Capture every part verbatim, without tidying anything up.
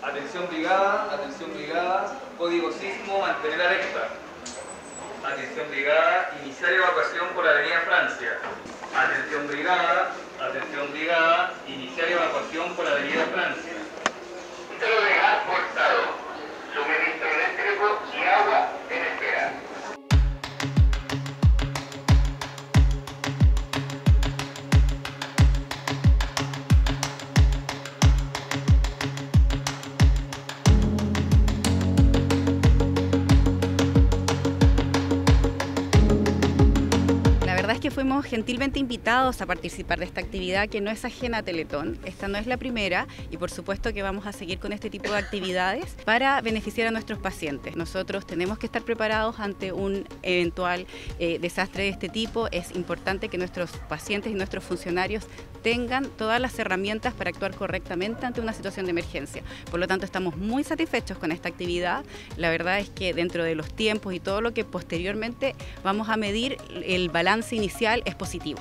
Atención brigada, atención brigada, código sismo, mantener alerta. Atención brigada, iniciar evacuación por Avenida Francia. Atención brigada, atención brigada, iniciar evacuación por Avenida Francia. Centro de gas cortado, suministro eléctrico y agua en espera. La verdad es que fuimos gentilmente invitados a participar de esta actividad que no es ajena a Teletón. Esta no es la primera y por supuesto que vamos a seguir con este tipo de actividades para beneficiar a nuestros pacientes. Nosotros tenemos que estar preparados ante un eventual eh, desastre de este tipo. Es importante que nuestros pacientes y nuestros funcionarios tengan todas las herramientas para actuar correctamente ante una situación de emergencia. Por lo tanto, estamos muy satisfechos con esta actividad. La verdad es que dentro de los tiempos y todo lo que posteriormente vamos a medir, el balance inicial es positivo.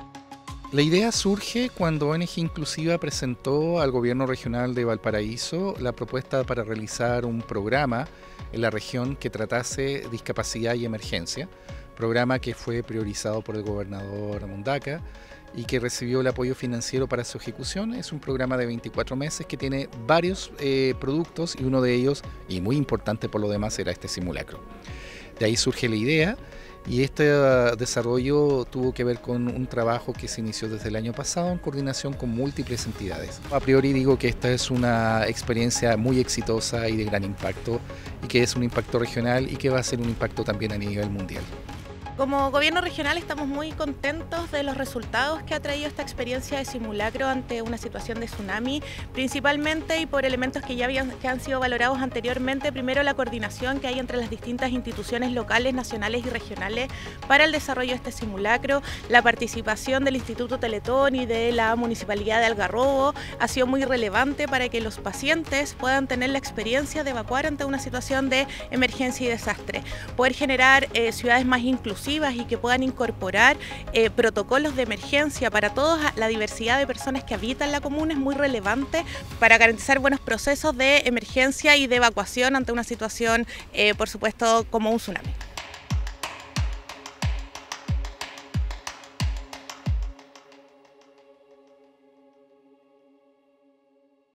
La idea surge cuando O N G Inclusiva presentó al Gobierno Regional de Valparaíso la propuesta para realizar un programa en la región que tratase discapacidad y emergencia, programa que fue priorizado por el gobernador Mundaca y que recibió el apoyo financiero para su ejecución. Es un programa de veinticuatro meses que tiene varios eh, productos y uno de ellos, y muy importante por lo demás, era este simulacro. De ahí surge la idea. Y este desarrollo tuvo que ver con un trabajo que se inició desde el año pasado en coordinación con múltiples entidades. A priori digo que esta es una experiencia muy exitosa y de gran impacto, y que es un impacto regional y que va a ser un impacto también a nivel mundial. Como gobierno regional estamos muy contentos de los resultados que ha traído esta experiencia de simulacro ante una situación de tsunami, principalmente y por elementos que ya habían, que han sido valorados anteriormente. Primero, la coordinación que hay entre las distintas instituciones locales, nacionales y regionales para el desarrollo de este simulacro. La participación del Instituto Teletón y de la Municipalidad de Algarrobo ha sido muy relevante para que los pacientes puedan tener la experiencia de evacuar ante una situación de emergencia y desastre. Poder generar eh, ciudades más inclusivas y que puedan incorporar eh, protocolos de emergencia para toda la diversidad de personas que habitan la comuna es muy relevante para garantizar buenos procesos de emergencia y de evacuación ante una situación, eh, por supuesto, como un tsunami.